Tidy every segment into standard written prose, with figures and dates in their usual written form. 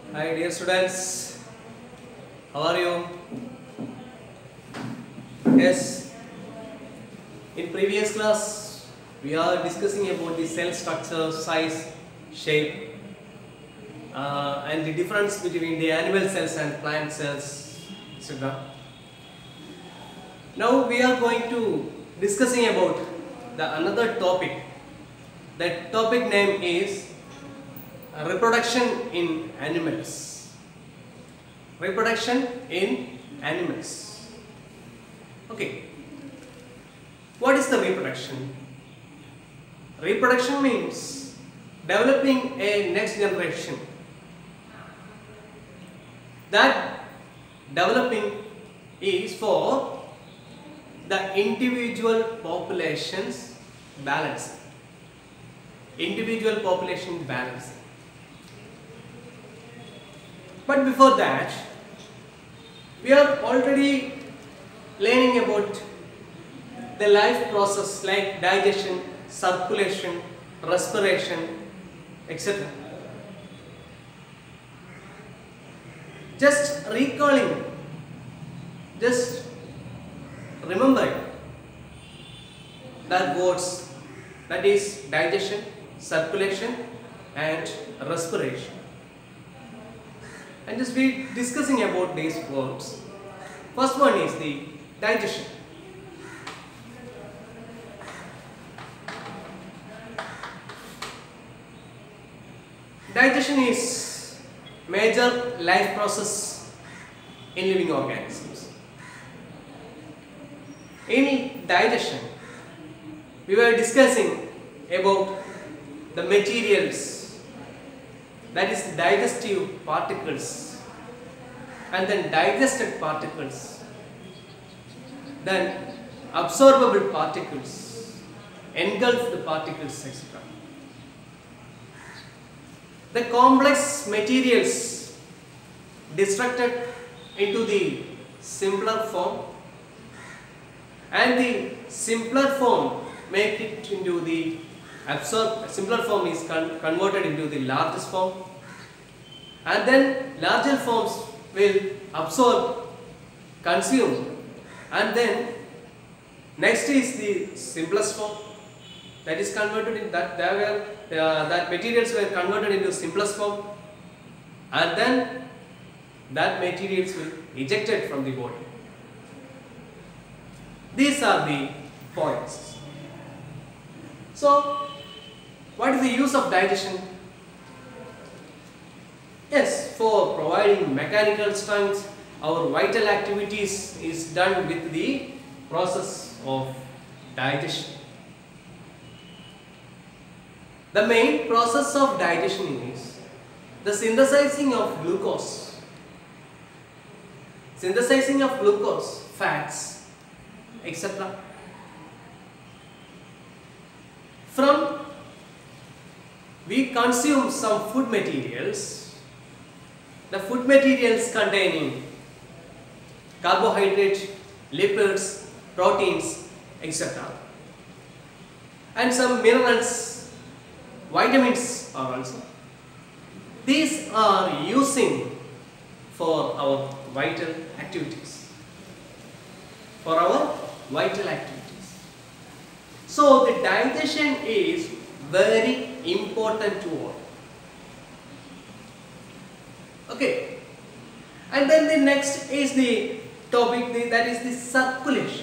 Hi dear students, how are you? Yes, in previous class we are discussing about the cell structure, size, shape and the difference between the animal cells and plant cells, etc. Now we are going to discussing about the another topic. That topic name is reproduction in animals. Reproduction in animals. Okay. What is the reproduction? Reproduction means developing a next generation. That developing is for the individual populations balance. Individual population balance. But before that, we are already learning about the life process like digestion, circulation, respiration, etc. Just recalling, just remembering that words, that is digestion, circulation and respiration. And just be discussing about these words. First one is the digestion. Digestion is major life process in living organisms. In digestion, we were discussing about the materials, that is digestive particles, and then digested particles, then absorbable particles, engulfed particles, etc. The complex materials destructed into the simpler form, and the simpler form make it into the simpler form is converted into the largest form, and then larger forms will absorb, consume, and then next is the simplest form that is converted in that materials were converted into simplest form, and then that materials will ejected from the body. These are the points. So, what is the use of digestion? Yes, for providing mechanical strength, our vital activities is done with the process of digestion. The main process of digestion is the synthesizing of glucose, fats, etc. From we consume some food materials, the food materials containing carbohydrates, lipids, proteins, etc. and some minerals, vitamins are also. These are using for our vital activities. So the digestion is very important to all. Okay. And then the next is the topic, that is the circulation.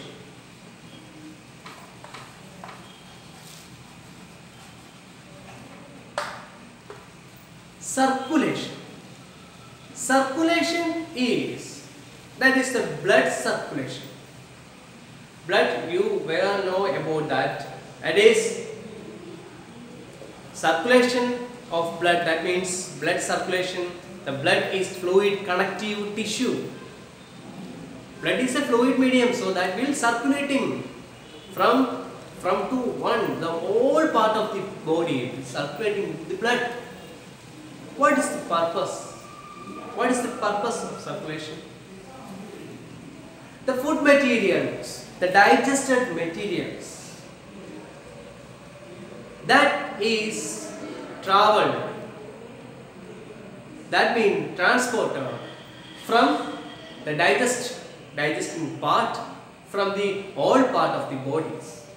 Circulation is, that is the blood circulation. Blood, you well know about that. That is circulation of blood, that means blood circulation. The blood is fluid connective tissue. Blood is a fluid medium, so that will circulating from to one, the whole part of the body, circulating the blood. What is the purpose? What is the purpose of circulation? The food materials, the digested materials, that is traveled that means transporter from the digesting part from the all part of the bodies.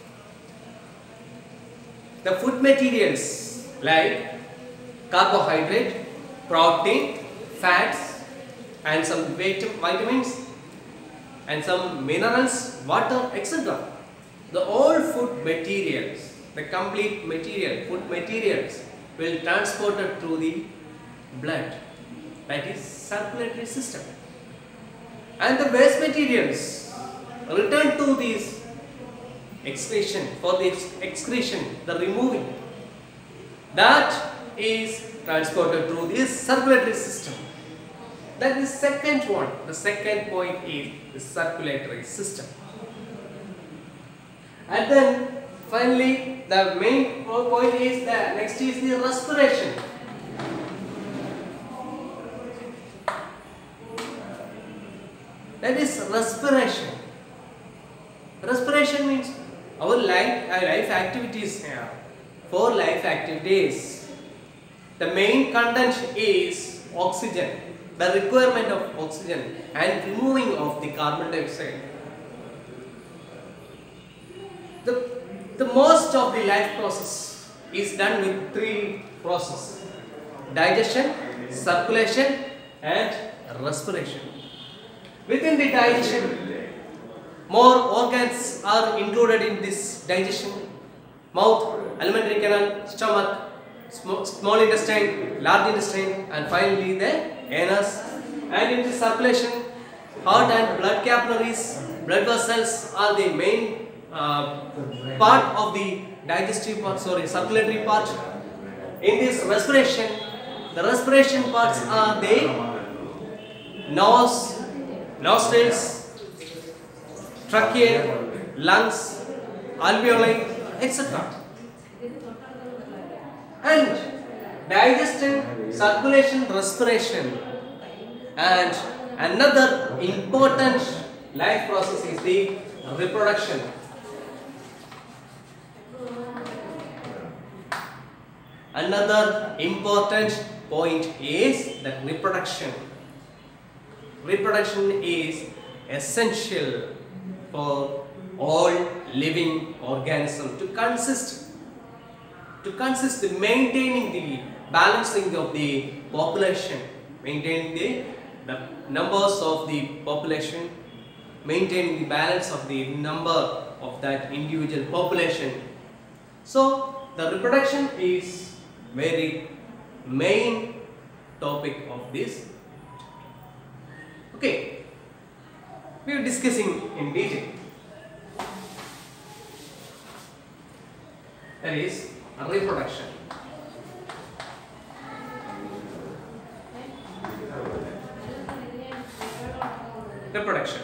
The food materials like carbohydrate, protein, fats and some vitamins and some minerals, water, etc. The all food materials, the complete material, food materials will transported through the blood, that is circulatory system. And the waste materials return to this excretion, for the excretion, the removing, that is transported through this circulatory system. That is second one. The second point is the circulatory system. And then finally the main point is that next is the respiration. That is respiration. Respiration means our life activities here. For life activities, the main content is oxygen, the requirement of oxygen and removing of the carbon dioxide. The most of the life process is done with three processes: digestion, circulation and respiration. Within the digestion, more organs are included in this digestion: mouth, alimentary canal, stomach, small intestine, large intestine and finally the anus. And in the circulation, heart and blood capillaries, blood vessels are the main part of the digestive part, circulatory part. In this respiration, the respiration parts are the nose, nostrils, trachea, lungs, alveoli, etc. And digestion, circulation, respiration, and another important life process is the reproduction. Another important point is that reproduction. Reproduction is essential for all living organisms to consist in maintaining the balancing of the population, maintaining the numbers of the population, maintaining the balance of the number of that individual population. So the reproduction is very main topic of this. Okay, we are discussing in detail. That is reproduction. Reproduction.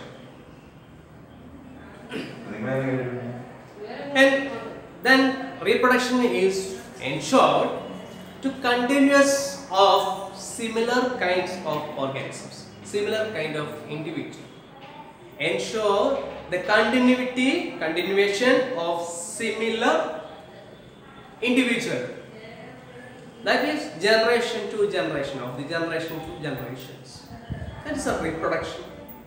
And then reproduction is ensured to continuous of similar kinds of organisms, similar kind of individual. Ensure the continuation of similar individual. That is generation to generation, of the generation to generations. That is a reproduction.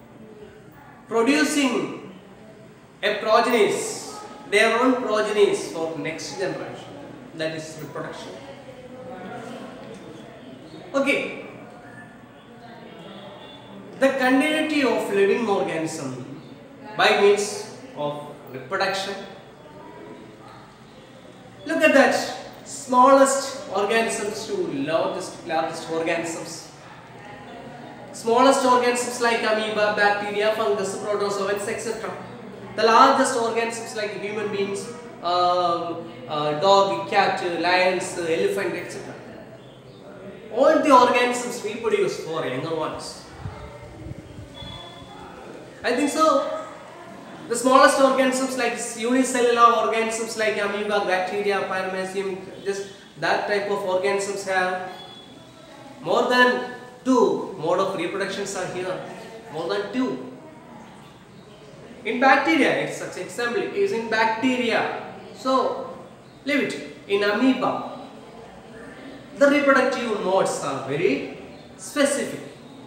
Producing a progenies, their own progenies for next generation. That is reproduction. Okay. The continuity of living organism by means of reproduction. Look at that, smallest organisms to largest organisms. Smallest organisms like amoeba, bacteria, fungus, protozoans, etc. The largest organisms like human beings, dog, cat, lions, elephant, etc. All the organisms reproduce for younger ones. I think so. The smallest organisms like unicellular organisms like amoeba, bacteria, paramecium, just that type of organisms have more than 2 mode of reproductions are here. More than 2. In bacteria, it's such example is in bacteria. So leave it. In amoeba, the reproductive modes are very specific.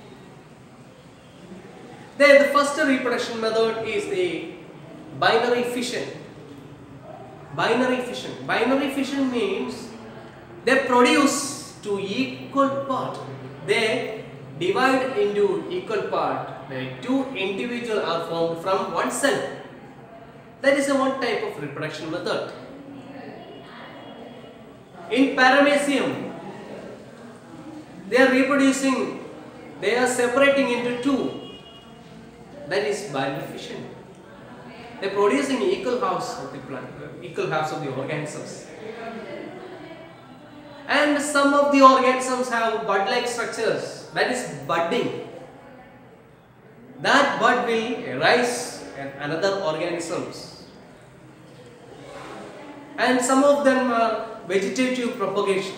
Then the first reproduction method is the binary fission. Binary fission. Binary fission means they produce two equal parts. They divide into equal part. The two individuals are formed from one cell. That is one type of reproduction method. In Paramecium, they are reproducing, they are separating into two. That is binary fission. They are producing equal halves of the plant, equal halves of the organisms. And some of the organisms have bud-like structures. That is budding. That bud will arise another organisms. And some of them are vegetative propagation.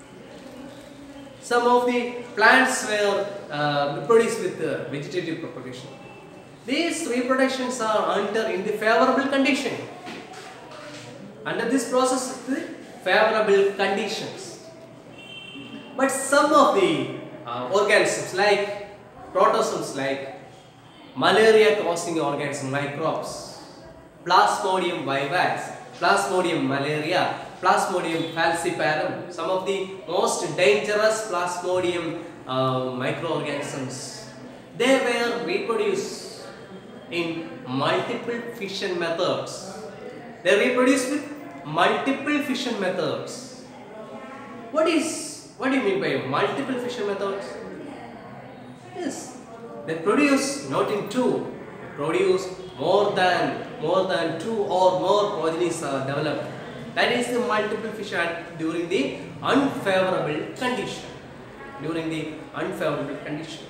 Some of the plants were reproduced with vegetative propagation. These reproductions are under in the favorable condition. Under this process, the favorable conditions. But some of the organisms like protozoans, like malaria causing organism microbes, Plasmodium vivax, Plasmodium malaria, Plasmodium falciparum, some of the most dangerous Plasmodium microorganisms, they were reproduced in multiple fission methods. They reproduce with multiple fission methods. What do you mean by multiple fission methods? Yes, they produce not in two, they produce more than two or more progenies are developed. That is the multiple fission during the unfavorable condition. During the unfavorable condition.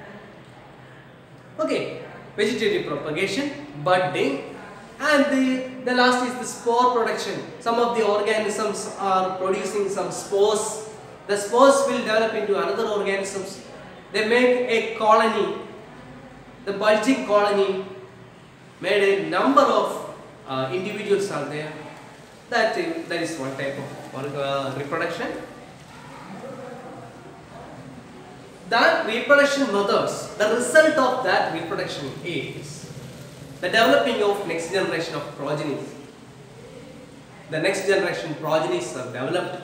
Okay, vegetative propagation, budding, and the last is the spore production. Some of the organisms are producing some spores. The spores will develop into another organisms. They make a colony. The bulging colony made a number of individuals are there. That is one type of reproduction. That reproduction methods, the result of that reproduction is the developing of next generation of progenies. The next generation progenies are developed.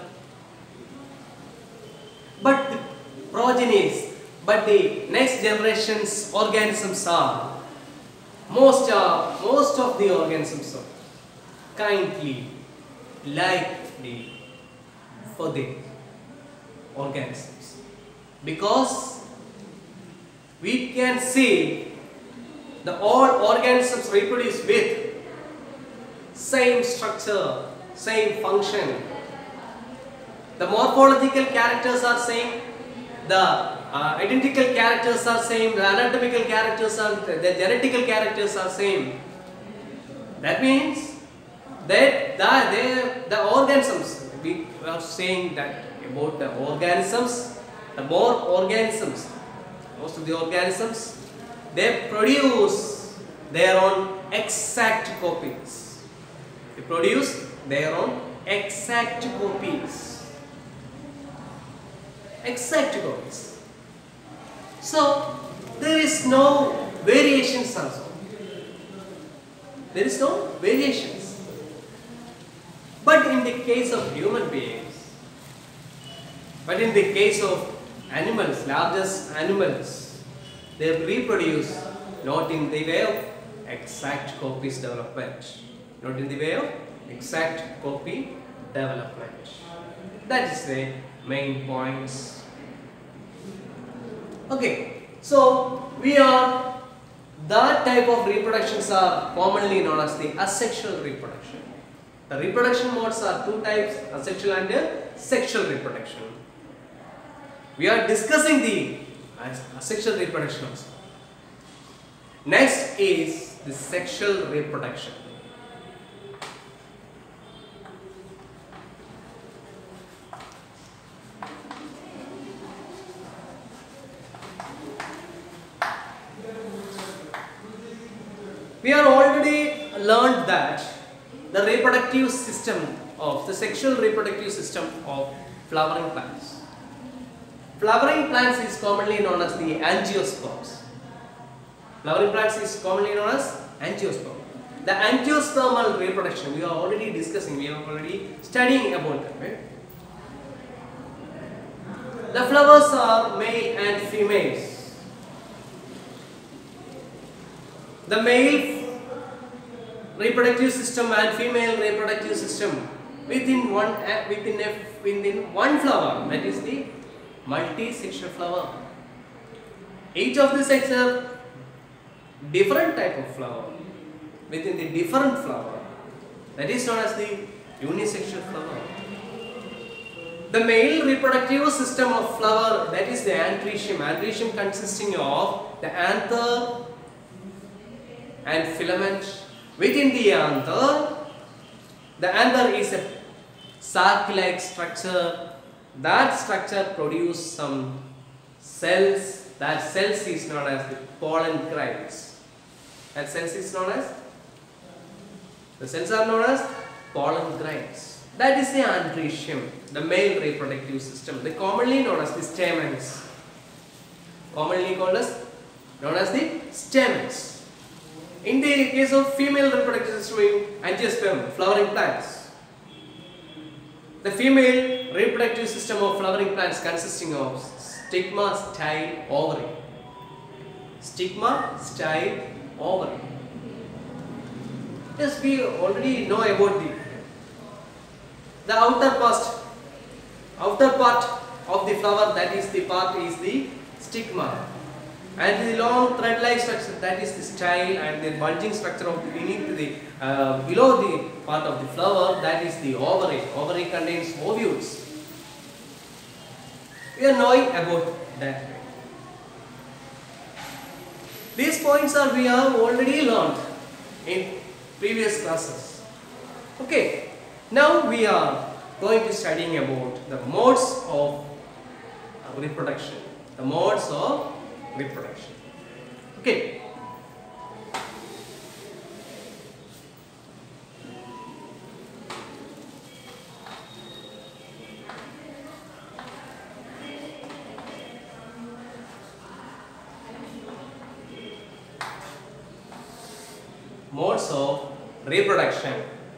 But the next generation's organisms are most of the organisms are kindly likely for the organisms, because we can see the all organisms reproduce with same structure, same function. The morphological characters are same, the identical characters are same, the anatomical characters are, the genetical characters are same. That means that the organisms, we are saying that about the organisms, the more organisms, most of the organisms, they produce their own exact copies. They produce their own exact copies. Exact copies. So there is no variations also. There is no variations. But in the case of human beings, but in the case of animals, largest animals, they reproduce not in the way of exact copies development. Not in the way of exact copy development. That is the main points. Okay, so that type of reproductions are commonly known as the asexual reproduction. The reproduction modes are two types, asexual and sexual reproduction. We are discussing the asexual reproduction also. Next is the sexual reproduction. We have already learned that the reproductive system of the sexual reproductive system of flowering plants. Flowering plants is commonly known as the angiosperms. Flowering plants is commonly known as angiosperm. The angiospermal reproduction we are already discussing, we are already studying about that, right? The flowers are male and females. The male reproductive system and female reproductive system within one flower, that is the multi-sexual flower. Each of the sexes are different type of flower within the different flower, that is known as the unisexual flower. The male reproductive system of flower, that is the androecium consisting of the anther and filament. Within the anther is a sac-like structure. That structure produces some cells. That cells is known as the pollen grains. That cells is known as, the cells are known as pollen grains. That is the androecium, the male reproductive system. They commonly known as the stamens. Commonly called as known as the stamens. In the case of female reproductive system in angiosperm, flowering plants, the female reproductive system of flowering plants consisting of stigma, style, ovary. Stigma, style, ovary. Yes, we already know about the outer part of the flower, that is the part is the stigma, and the long thread-like structure, that is the style, and the bulging structure of beneath the below the part of the flower, that is the ovary. Ovary contains ovules. We are knowing about that. These points are we have already learned in previous classes. Okay. Now we are going to studying about the modes of reproduction. The modes of reproduction. Okay. Modes of reproduction.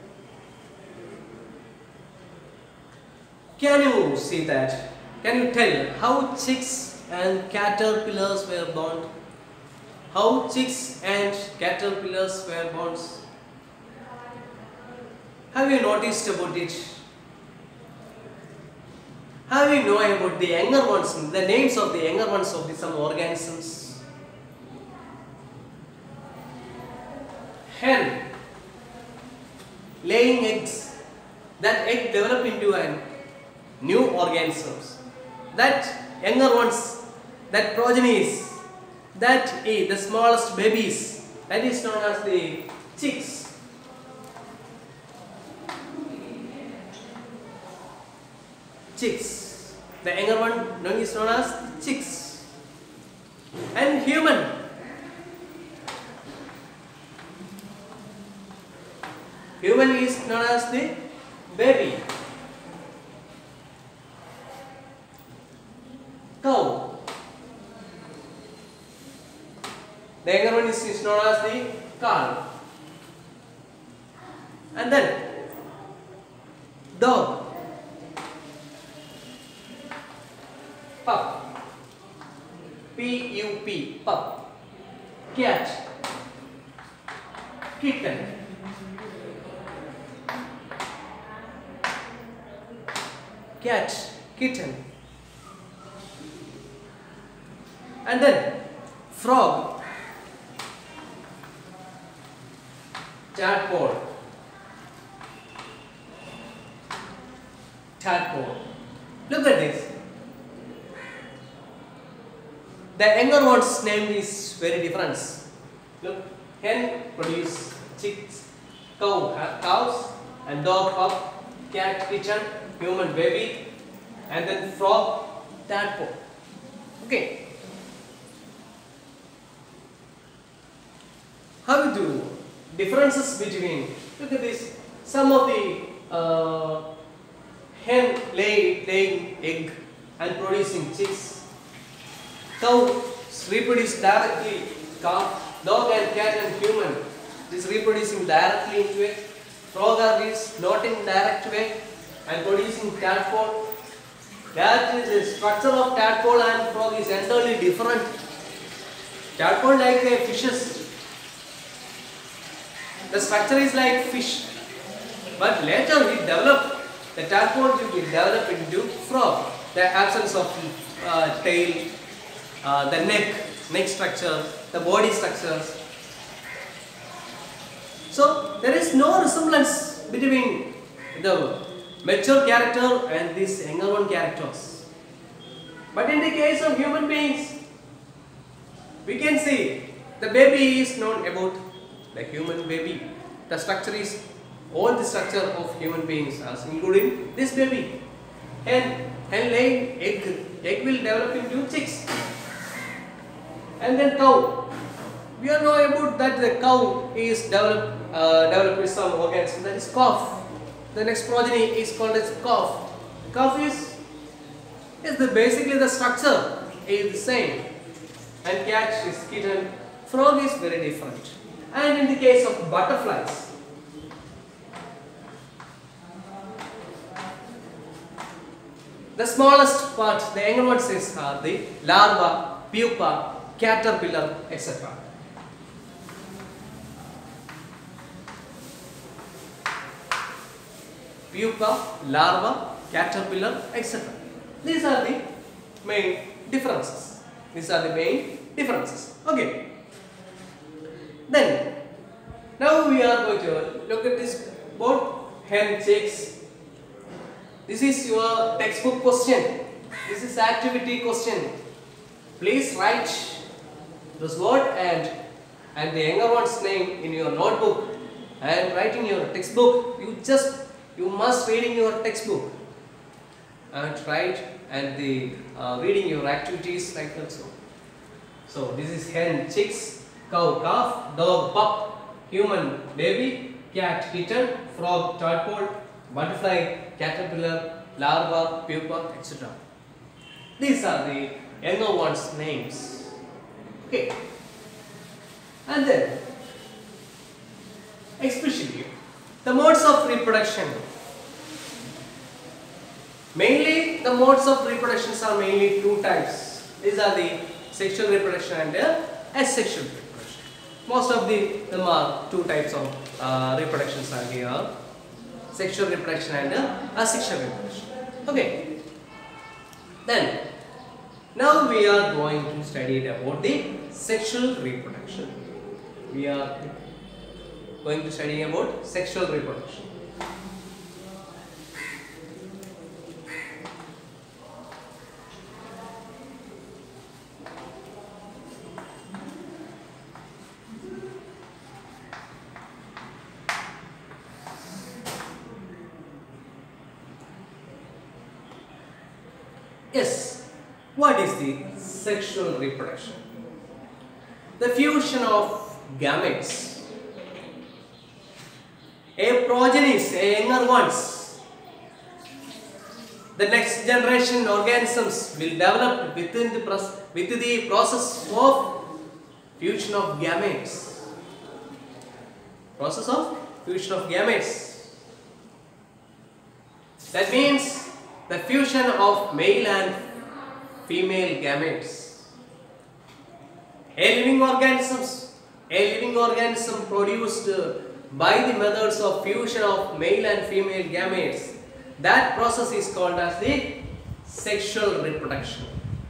Can you see that? Can you tell how chicks and caterpillars were born? How chicks and caterpillars were born? Have you noticed about it? Have you know about the younger ones, the names of the younger ones of some organisms? Hen laying eggs. That egg develop into an new organisms. That younger ones, that progenies, that is the smallest babies, that is known as the chicks. Chicks. The younger one is known as chicks. And human. Human is known as the baby. Cow. The younger one is known as the calf. And then dog. Pup. P-U-P. Pup. Cat. Kitten. Cat. Kitten. And then frog, tadpole, Look at this. The younger one's name is very different. Look, hen produce chicks, cow have cows, and dog pup, cat kitten, human baby, and then frog, tadpole. Okay. How do differences between, look at this, some of the hen laying egg and producing chicks. Cow reproduce directly. Dog and cat and human is reproducing directly into it. Frog is not in direct way and producing tadpole. That is the structure of tadpole and frog is entirely different. Tadpole like fishes. The structure is like fish. But later we develop, the tadpole will be developed into frog. The absence of tail, the neck structure, the body structures. So there is no resemblance between the mature character and these younger one characters. But in the case of human beings, we can see the baby is known about the human baby. The structure is all the structure of human beings as including this baby. Hen laying egg will develop into chicks. And then cow. We all know about that the cow is developed with some organism, that is calf. The next progeny is called as calf. Calf is basically the structure is the same. And cat is kitten. Frog is very different. And in the case of butterflies, the smallest part, the younger ones are the larva, pupa, caterpillar, etc. Pupa, larva, caterpillar, etc. These are the main differences. Okay. Then, now we are going to look at this board, hen, chicks. This is your textbook question. This is activity question. Please write this word and the younger one's name in your notebook and write in your textbook. You must read in your textbook and write and reading your activities like that. So this is hen, chicks, cow, calf, dog, pup, human, baby, cat, kitten, frog, tadpole, butterfly, caterpillar, larva, pupa, etc. These are the younger ones' names. Okay. And then, especially the modes of reproduction. Mainly, the modes of reproduction are mainly two types. These are the sexual reproduction and asexual reproduction. Most of them are two types of reproductions are here. Sexual reproduction and asexual reproduction. Okay. Then, now we are going to study about the sexual reproduction. We are going to study about sexual reproduction. Yes, what is the sexual reproduction? The fusion of gametes. A progenies, a younger ones. The next generation organisms will develop within the process of fusion of gametes. Process of fusion of gametes. That means the fusion of male and female gametes. A living organism produced by the methods of fusion of male and female gametes. That process is called as the sexual reproduction.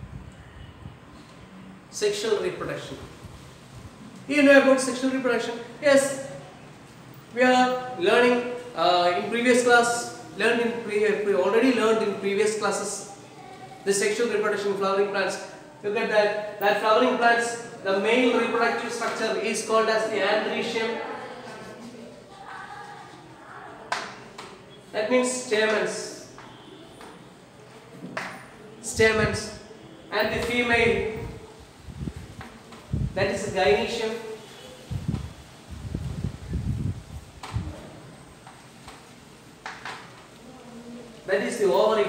Sexual reproduction. You know about sexual reproduction? Yes. We are learning in previous class. We already learned in previous classes the sexual reproduction in flowering plants. Look at that flowering plants, the male reproductive structure is called as the androecium. That means stamens, and the female, that is the gynoecium. The that is the ovary.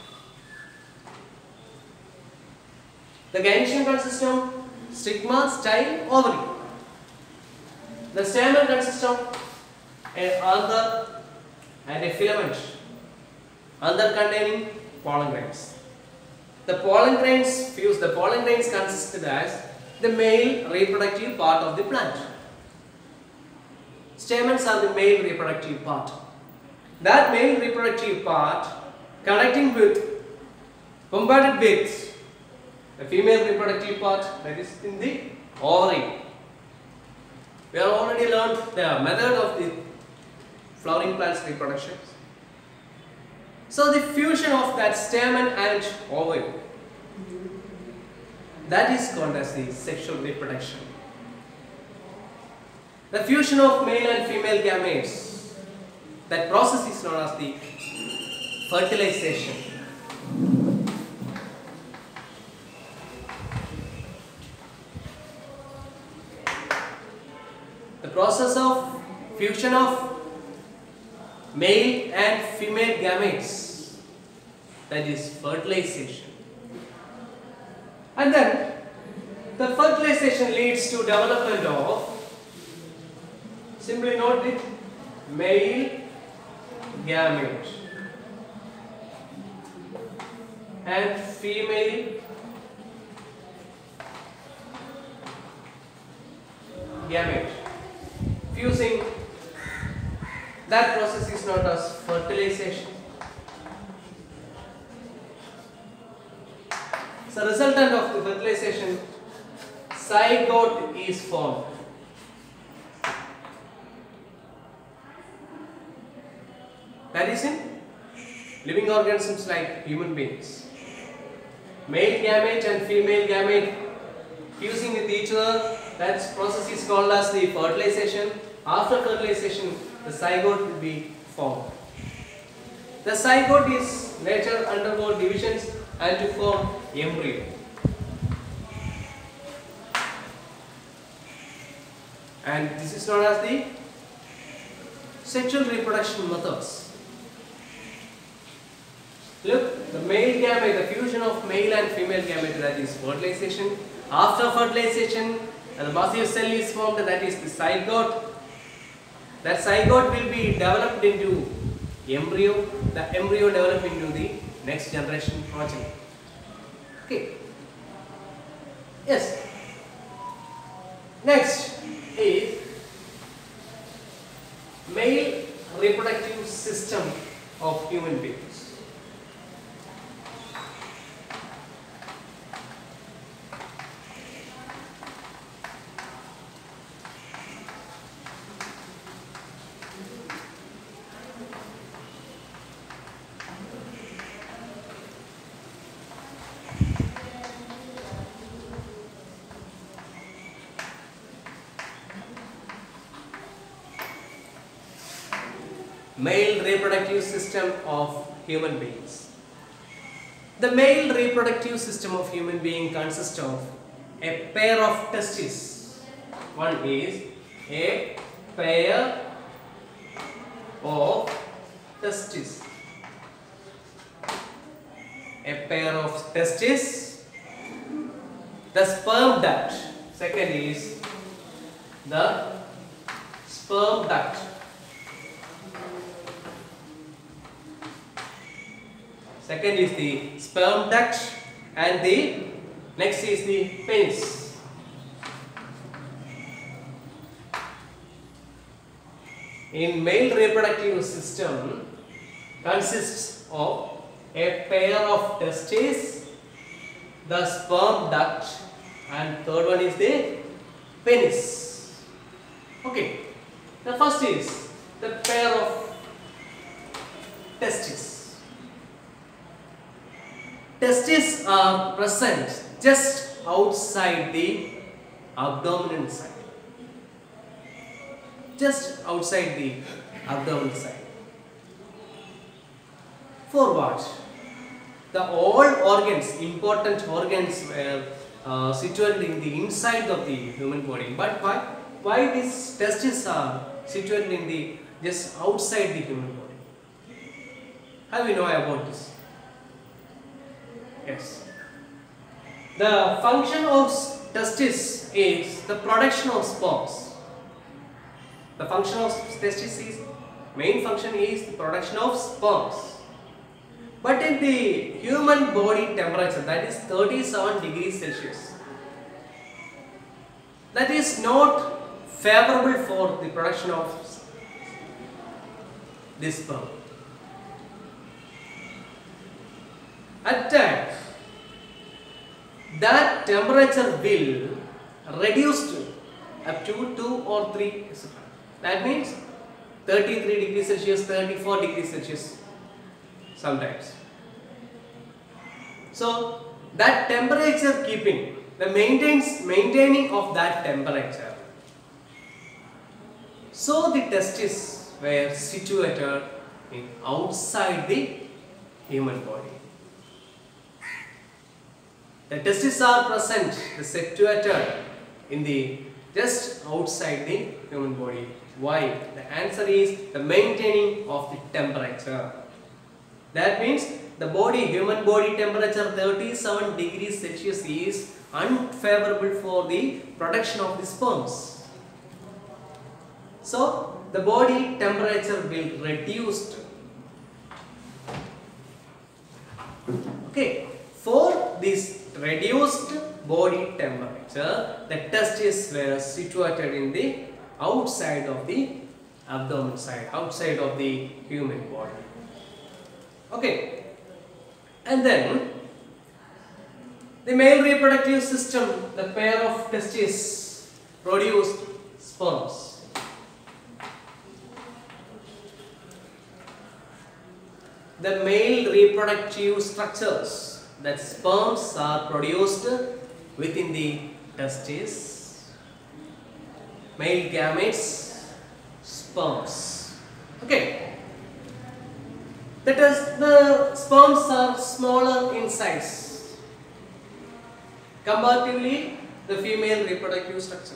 The gynecium consists of stigma, style, ovary. The stamen consists of an anther and a filament. Anther containing pollen grains. The pollen grains fuse. The pollen grains consisted as the male reproductive part of the plant. Stamens are the male reproductive part. That male reproductive part connecting with, bombarded with the female reproductive part, that is in the ovary. We have already learned the method of the flowering plants reproduction. So the fusion of that stamen and ovary, that is called as the sexual reproduction. The fusion of male and female gametes, that process is known as the fertilization. The process of fusion of male and female gametes, that is fertilization. And then the fertilization leads to development of, simply note it, male gamete and female gamete fusing. That process is known as fertilization. So, resultant of the fertilization, zygote is formed. That is in living organisms like human beings. Male gamete and female gamete fusing with each other, that process is called as the fertilization. After fertilization, the zygote will be formed. The zygote is later undergo divisions and to form embryo. And this is known as the sexual reproduction methods. Look, the male gamete, the fusion of male and female gamete, that is fertilization. After fertilization, the massive cell is formed, that is the zygote. That zygote will be developed into embryo. The embryo develop into the next generation progeny. Okay. Yes. Next is male reproductive system of human beings. Male reproductive system of human beings. The male reproductive system of human being consists of a pair of testes. One is a pair of testes. A pair of testes. The sperm duct. Second is the sperm duct. Second is the sperm duct and the next is the penis. In male reproductive system consists of a pair of testes, the sperm duct and third one is the penis. Okay, the first is the pair of testes. Testes are present just outside the abdominal side. Just outside the abdominal side. For what? The all organs, important organs were situated in the inside of the human body. But why these testes are situated in the just outside the human body? How we know about this? Yes. The function of testis is the production of sperms. The function of testis is, main function is the production of sperms. But in the human body temperature, that is 37 degrees Celsius, that is not favorable for the production of this sperm. At times, that temperature will reduce to up to 2 or 3, etc. That means 33 degrees Celsius, 34 degrees Celsius sometimes. So that temperature keeping, the maintaining of that temperature. So the testes were situated in outside the human body. The testes are present, situated in the just outside the human body. Why? The answer is the maintaining of the temperature. That means the human body temperature 37 degrees Celsius is unfavorable for the production of the sperms. So the body temperature will reduce. Okay, for this reduced body temperature, the testes were situated in the outside of the abdomen side, outside of the human body. Okay, and then the male reproductive system, the pair of testes produced sperms. The male reproductive structures, that sperms are produced within the testes, male gametes, sperms. Okay. That is, the sperms are smaller in size comparatively the female reproductive structure.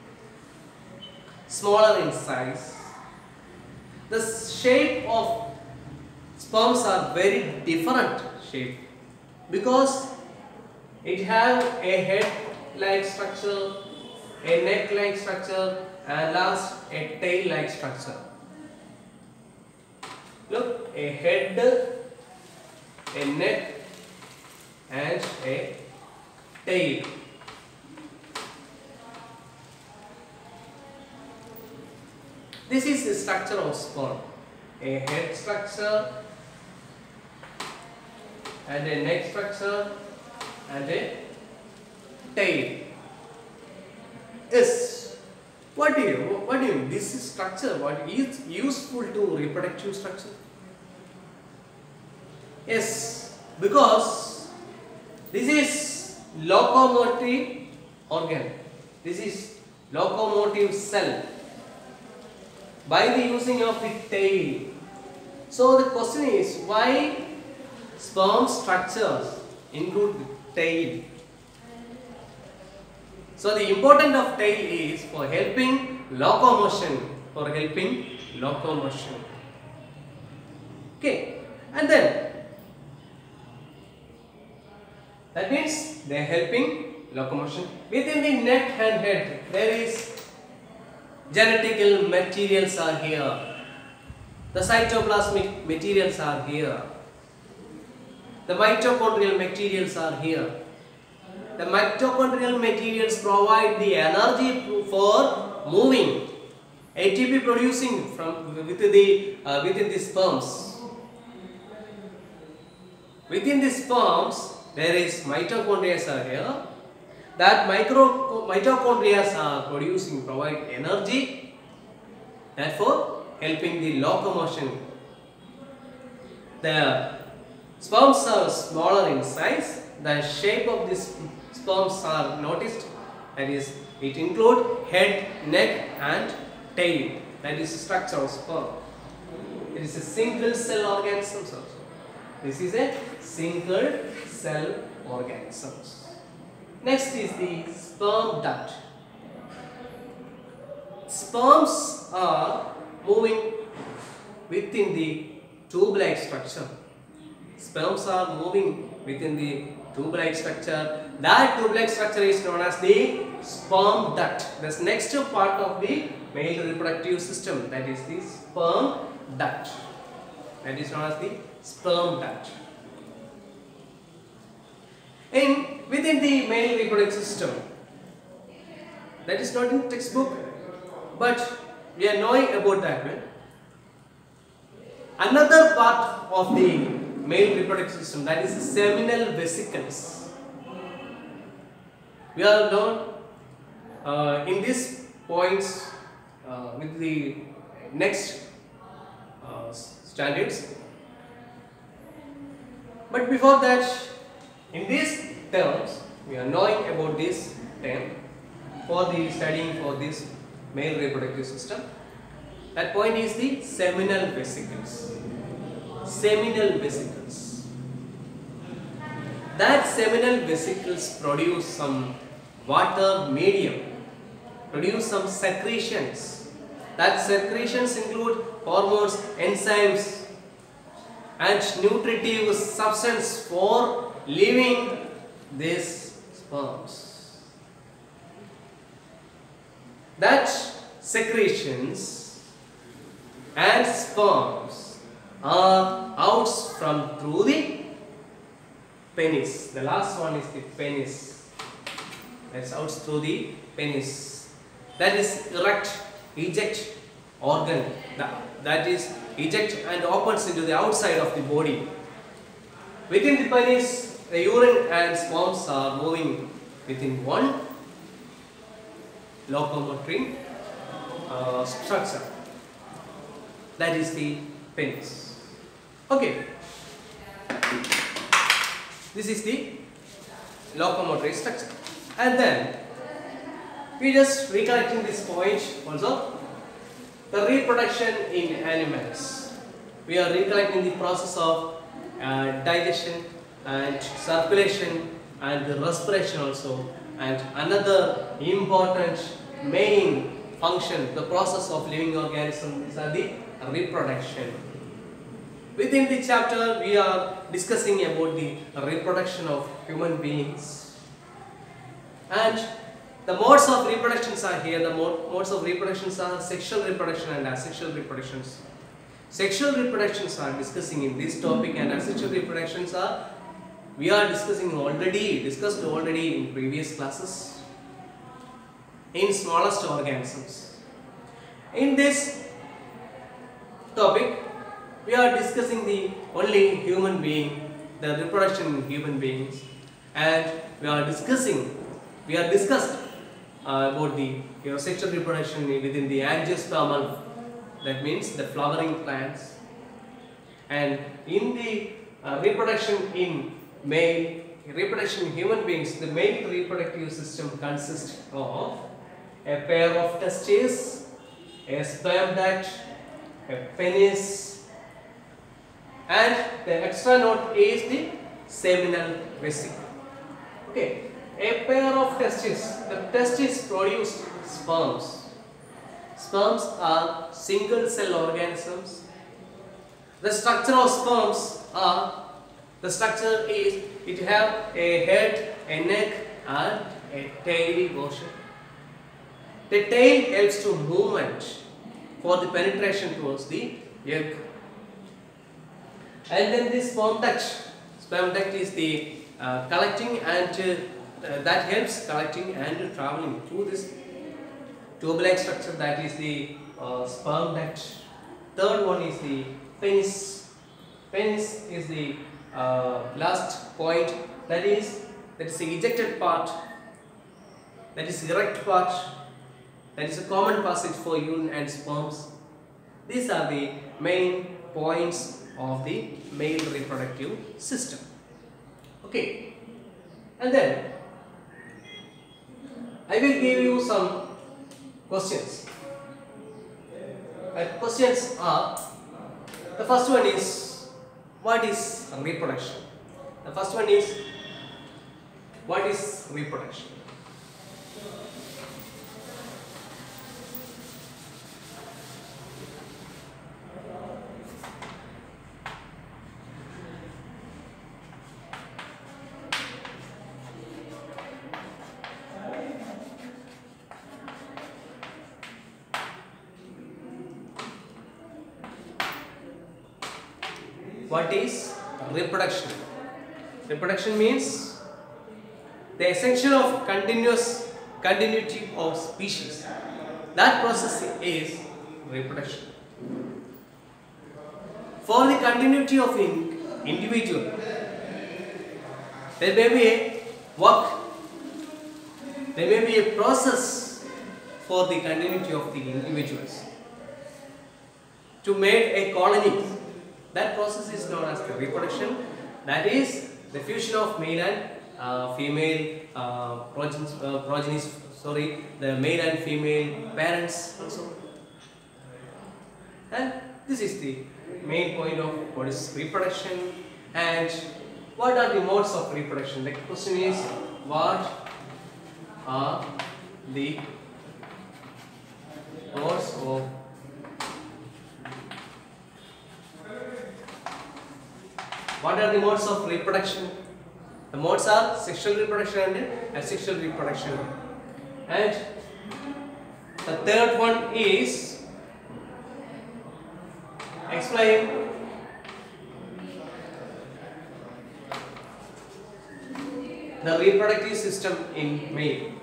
Smaller in size. The shape of sperms are very different shape because it have a head-like structure, a neck-like structure, and last a tail-like structure. Look, a head, a neck, and a tail. This is the structure of sperm. A head structure, and a neck structure, and a tail. Yes. What do you mean? This is structure. What is useful to reproductive structure? Yes, because this is locomotive organ. This is locomotive cell. By the using of the tail. So the question is, why sperm structures include the tail? So the importance of tail is for helping locomotion. Okay, and then that means they are helping locomotion. Within the neck and head, there is genetical materials are here. The cytoplasmic materials are here. The mitochondrial materials are here. The mitochondrial materials provide the energy for moving, ATP producing from within the sperms. Within the sperms, there is mitochondria are here. That mitochondria are provide energy, therefore helping the locomotion. The sperms are smaller in size. The shape of these sperms are noticed. That is, it include head, neck, and tail. That is structure of sperm. It is a single cell organism also. This is a single cell organism. Next is the sperm duct. Sperms are moving within the tube-like structure. sperms are moving within the tube-like structure. That tube-like structure is known as the sperm duct. That's next part of the male reproductive system. That is the sperm duct. That is known as the sperm duct. Within the male reproductive system, that is not in textbook, but we are knowing about that one. Another part of the male reproductive system, that is the seminal vesicles. We are known in these points with the next standards. But before that, in these terms, we are knowing about this term for the studying for this male reproductive system. That point is the seminal vesicles. Seminal vesicles. That seminal vesicles produce some water medium, produce some secretions. That secretions include hormones, enzymes, and nutritive substance for living these sperms. That secretions and sperms are out from through the penis. The last one is the penis. That's out through the penis. That is eject organ. That is eject and opens into the outside of the body. Within the penis, the urine and sperms are moving within one locomotory structure. That is the penis. Okay. This is the locomotory structure. And then we just recollecting this point also. The reproduction in animals. We are recollecting the process of digestion and circulation and the respiration also. And another important main function, the process of living organisms, is the reproduction. Within the chapter, we are discussing about the reproduction of human beings. And the modes of reproductions are here. The modes of reproductions are sexual reproduction and asexual reproductions. Sexual reproductions are discussing in this topic, and asexual reproductions are we are discussed already in previous classes in smallest organisms. In this topic, we are discussing the only human being, the reproduction in human beings, and we are discussed about the sexual reproduction within the angiospermal, that means the flowering plants, and in the reproduction in human beings, the male reproductive system consists of a pair of testes, a sperm duct, a penis, and the extra note is the seminal vesicle. Okay. A pair of testes. The testes produce sperms. Sperms are single cell organisms. The structure of sperms it have a head, a neck, and a taily portion. The tail helps to movement for the penetration towards the egg. And then the sperm duct is the collecting and that helps collecting and traveling through this tube-like structure, that is the sperm duct. Third one is the penis. Penis is the last point, that is the ejected part, that is erect part, that is a common passage for urine and sperms. These are the main points of the male reproductive system. Okay, and then I will give you some questions. Questions are, the first one is, what is reproduction? The first one is, what is reproduction? what is reproduction. Reproduction means the essential of continuity of species. That process is reproduction. For the continuity of an individual, there may be a work, there may be a process for the continuity of the individuals. To make a colony, that process is known as the reproduction. That is the fusion of male and female progenies. The male and female parents also. And this is the main point of what is reproduction and what are the modes of reproduction. The question is, what are the modes of reproduction? The modes are sexual reproduction and asexual reproduction. And the third one is explain the reproductive system in male.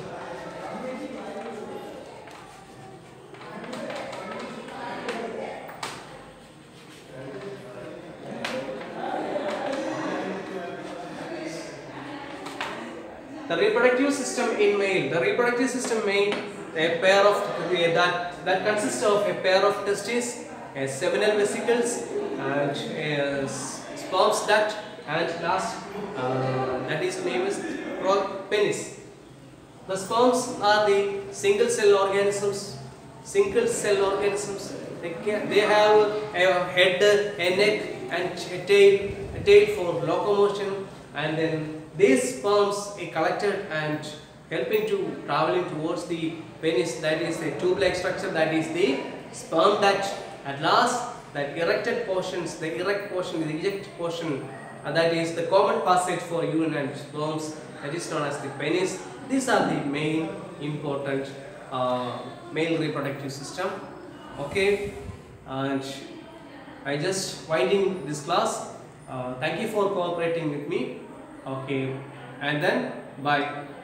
The reproductive system in male. The reproductive system male, a pair of that consists of a pair of testes, a seminal vesicles, and a sperm duct, and last that is name is penis. The sperms are the single cell organisms. They have a head, a neck, and a tail for locomotion, and then these sperms are collected and helping to traveling towards the penis, that is the tube-like structure, that is the sperm duct. At last, that erected portions, the erect portion, the eject portion, that is the common passage for urine and sperms, that is known as the penis. These are the main important male reproductive system. Okay, and I just winding this class. Thank you for cooperating with me. Okay, and then bye.